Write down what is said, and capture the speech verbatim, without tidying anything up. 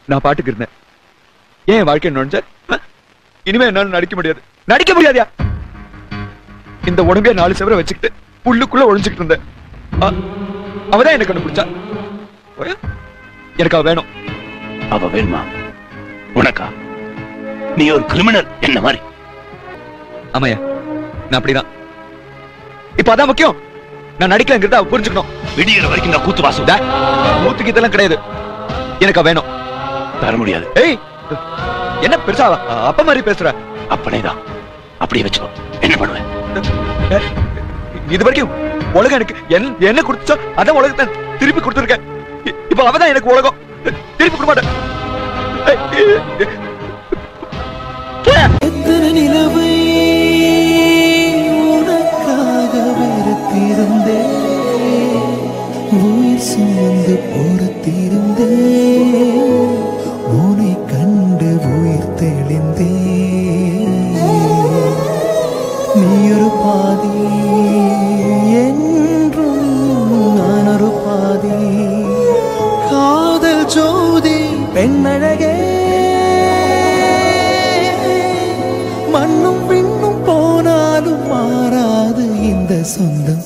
நான் பாட்டுக்கு இருந்தேன். ஏன் வாழ்க்கை நுழைஞ்ச? இனிமே என்னால நடிக்க முடியாது. நடிக்க முடியாதியா? இந்த உடம்பே நாலு செவரை வச்சுக்கிட்டு உள்ளுக்குள்ள ஒழிஞ்சுக்கிட்டு இருந்தேன். அவதான் எனக்கு கண்டுபிடிச்சா. எனக்கு அவ வேணும். அவ வேணுமா உனக்கா? நீ ஒரு கிரிமினல் என்ன மாதிரி. ஆமாயா, நான் அப்படிதான். இப்ப அதான் முக்கியம். நான் நடிக்கலங்கிறத அவ புரிஞ்சுக்கணும். விடிகிற வரைக்கும் நான் கூத்து வாசம். கூத்துக்கு இதெல்லாம் கிடையாது. எனக்கு அவ வேணும். தர முடியாது. ஏய், என்ன பெருசா அப்ப மாதிரி பேசுற? அப்பனேதான். அப்படியே வச்சுக்கோ. என்ன பண்ணுவேன்? இது வரைக்கும் உலகம் எனக்கு என்ன கொடுத்தோ அதான் உலகத்தை திருப்பி கொடுத்துருக்கேன். இப்ப அவதான் எனக்கு உலகம். திருப்பி கொடுக்க மாட்டேன். எத்தனை நிலவை உனக்காக வெறுத்திருந்தே, உயிர் சுமந்து பொறுத்திருந்தே, உன்னை கண்டு உயிர் தெளிந்தே. நீ ஒரு பாதி என்றும் நான் ஒரு பாதி. காதல் ஜோதி பெண்ணழகே, மண்ணும் விண்ணும் போனாலும் மாறாது இந்த சொந்தம்.